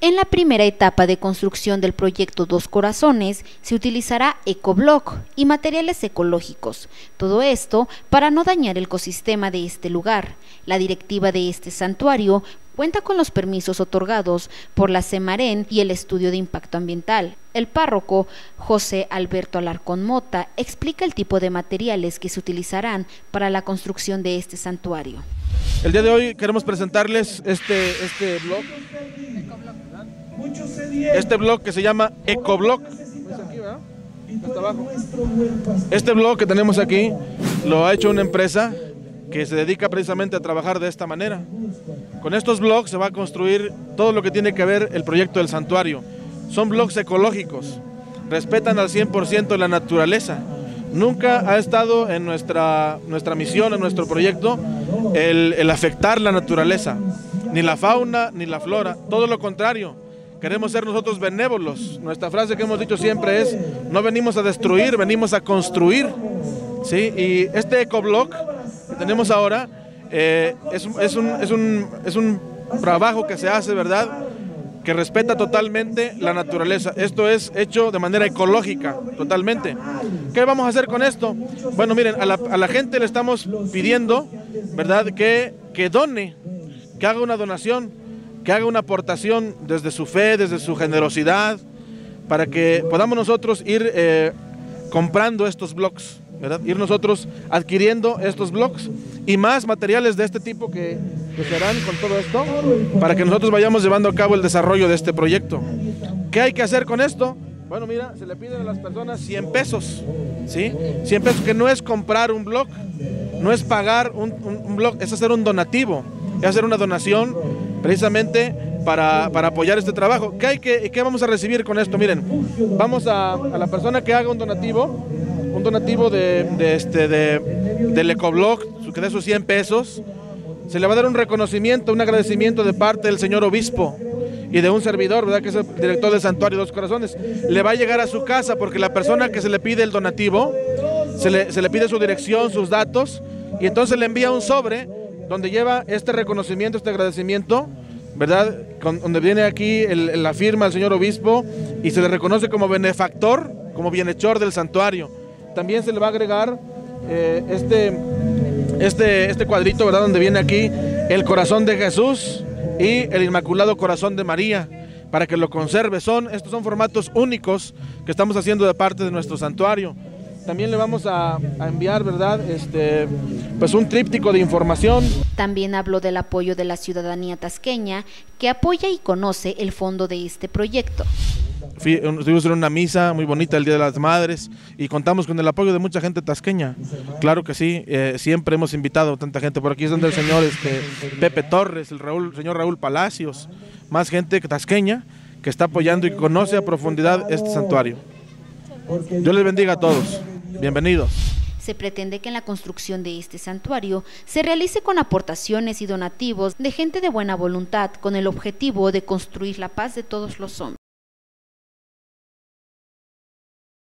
En la primera etapa de construcción del proyecto Dos Corazones se utilizará ecobloc y materiales ecológicos. Todo esto para no dañar el ecosistema de este lugar. La directiva de este santuario cuenta con los permisos otorgados por la Semarén y el estudio de impacto ambiental. El párroco José Alberto Alarcón Mota explica el tipo de materiales que se utilizarán para la construcción de este santuario. El día de hoy queremos presentarles este blog que se llama ecobloc. Este blog que tenemos aquí lo ha hecho una empresa que se dedica precisamente a trabajar de esta manera. Con estos blogs se va a construir todo lo que tiene que ver el proyecto del santuario. Son blogs ecológicos, respetan al 100% la naturaleza. Nunca ha estado en nuestra misión, en nuestro proyecto, el afectar la naturaleza, ni la fauna, ni la flora, todo lo contrario. Queremos ser nosotros benévolos. Nuestra frase que hemos dicho siempre es: no venimos a destruir, venimos a construir. ¿Sí? Y este ecobloc que tenemos ahora es un trabajo que se hace, ¿verdad?, que respeta totalmente la naturaleza. Esto es hecho de manera ecológica, totalmente. ¿Qué vamos a hacer con esto? Bueno, miren, a la gente le estamos pidiendo, ¿verdad?, que done, que haga una donación, que haga una aportación desde su fe, desde su generosidad, para que podamos nosotros ir comprando estos blogs, ¿verdad?, ir nosotros adquiriendo estos blogs y más materiales de este tipo que se harán con todo esto, para que nosotros vayamos llevando a cabo el desarrollo de este proyecto. ¿Qué hay que hacer con esto? Bueno, mira, se le piden a las personas 100 pesos, ¿sí? 100 pesos, que no es comprar un blog, no es pagar un blog, es hacer un donativo, es hacer una donación precisamente para apoyar este trabajo. ¿Qué vamos a recibir con esto? Miren, vamos a la persona que haga un donativo del ecobloc, que dé sus 100 pesos, se le va a dar un reconocimiento, un agradecimiento de parte del señor obispo y de un servidor, ¿verdad?, que es el director del santuario Dos Corazones. Le va a llegar a su casa, porque la persona que se le pide el donativo, se le pide su dirección, sus datos, y entonces le envía un sobre donde lleva este reconocimiento, este agradecimiento, ¿verdad?, donde viene aquí la firma del señor obispo, y se le reconoce como benefactor, como bienhechor del santuario. También se le va a agregar este cuadrito, ¿verdad?, donde viene aquí el corazón de Jesús y el Inmaculado Corazón de María, para que lo conserve. Estos son formatos únicos que estamos haciendo de parte de nuestro santuario. También le vamos a enviar, ¿verdad?, pues un tríptico de información. También habló del apoyo de la ciudadanía tasqueña, que apoya y conoce el fondo de este proyecto. Estuvimos en una misa muy bonita el Día de las Madres y contamos con el apoyo de mucha gente tasqueña. Claro que sí, siempre hemos invitado a tanta gente. Por aquí es donde el señor Pepe Torres, el señor Raúl Palacios, más gente tasqueña que está apoyando y conoce a profundidad este santuario. Dios les bendiga a todos. Bienvenidos. Se pretende que en la construcción de este santuario se realice con aportaciones y donativos de gente de buena voluntad, con el objetivo de construir la paz de todos los hombres.